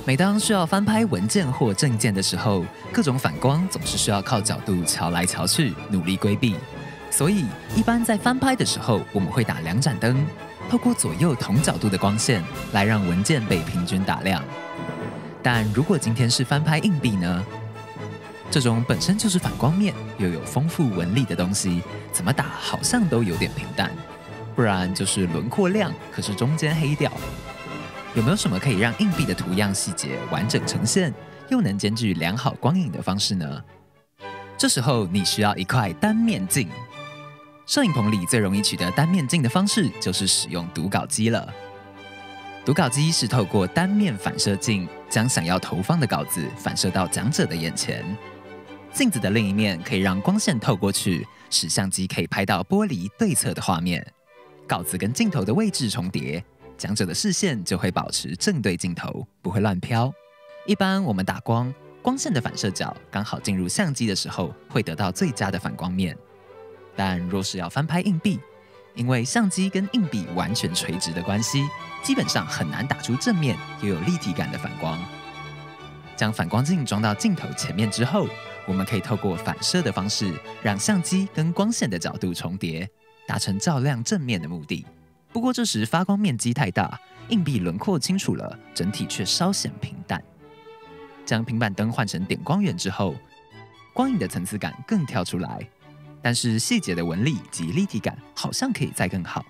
每当需要翻拍文件或证件的时候，各种反光总是需要靠角度瞧来瞧去，努力规避。所以，一般在翻拍的时候，我们会打2盏灯，透过左右同角度的光线来让文件被平均打亮。但如果今天是翻拍硬币呢？这种本身就是反光面又有丰富纹理的东西，怎么打好像都有点平淡。不然就是轮廓亮，可是中间黑掉。有没有什么可以让硬币的图样细节完整呈现，又能兼具良好光影的方式呢？这时候你需要一块单面镜。摄影棚里最容易取得单面镜的方式，就是使用读稿机了。读稿机是透过单面反射镜，将想要投放的稿子反射到讲者的眼前。镜子的另一面可以让光线透过去，使相机可以拍到玻璃对侧的画面。稿子跟镜头的位置重叠，讲者的视线就会保持正对镜头，不会乱飘。一般我们打光，光线的反射角刚好进入相机的时候，会得到最佳的反光面。但若是要翻拍硬币，因为相机跟硬币完全垂直的关系，基本上很难打出正面又有立体感的反光。将反光镜装到镜头前面之后，我们可以透过反射的方式，让相机跟光线的角度重叠，达成照亮正面的目的。不过这时发光面积太大，硬币轮廓清楚了，整体却稍显平淡。将平板灯换成点光源之后，光影的层次感更跳出来，但是细节的纹理及立体感好像可以再更好。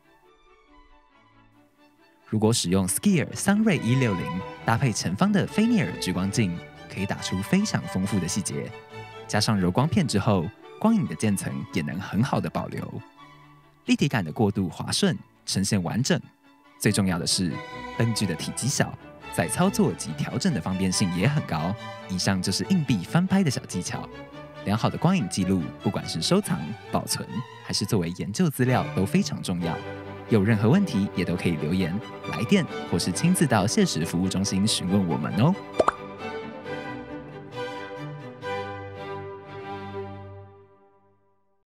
如果使用 Skier Sunray 160搭配前方的菲涅尔聚光镜，可以打出非常丰富的细节。加上柔光片之后，光影的渐层也能很好的保留，立体感的过渡滑顺，呈现完整。最重要的是，灯具的体积小，在操作及调整的方便性也很高。以上就是硬币翻拍的小技巧。良好的光影记录，不管是收藏、保存，还是作为研究资料，都非常重要。有任何问题也都可以留言、来电，或是亲自到谢时服务中心询问我们哦。